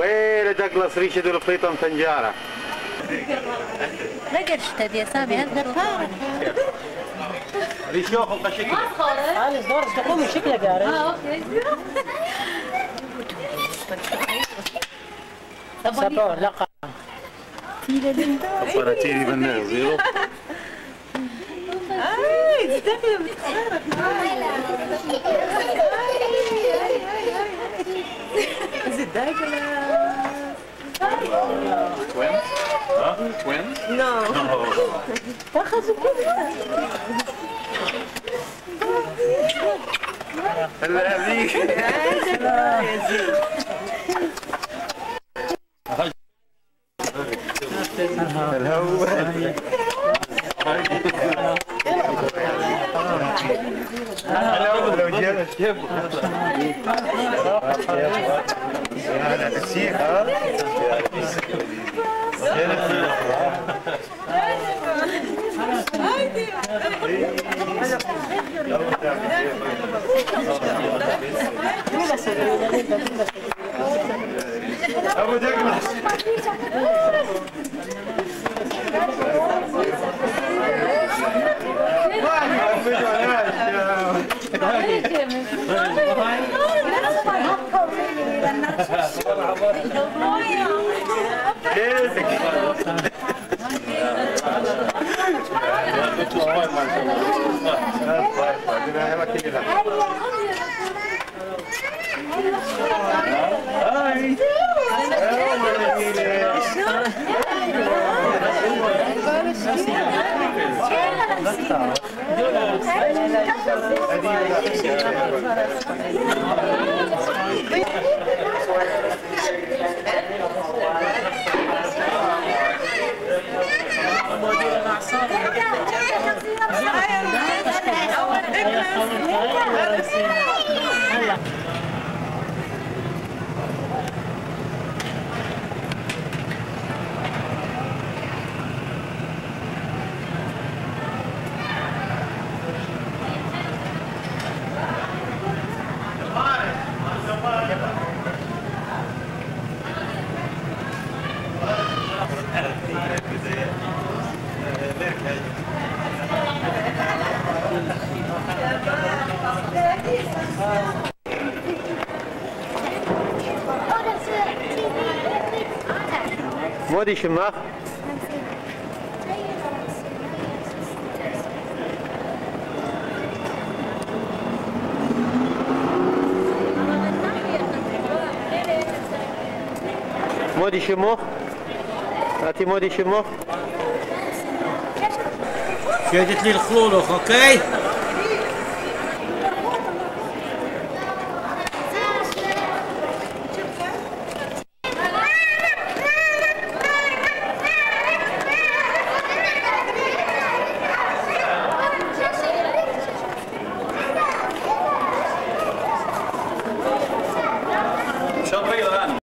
ويلي دقلص ريشة دول فليطة مفنجارة. لا قرشت يا سامي هالدفارة. ريشوخ وقشكل. خالص دور تقوم شكلك يا رجل. اوكي. سبور لقى. صارتيني بناء زيرو. استني بتخرب. Is it Douglas? Twins? Huh? Twins? No. هلا هذيك. لو جاب الشيف هلا نسيك ها ابو دقلس مودي شماخ مودي شموخ هاتي مودي شموخ شدت لي الخلولخ اوكي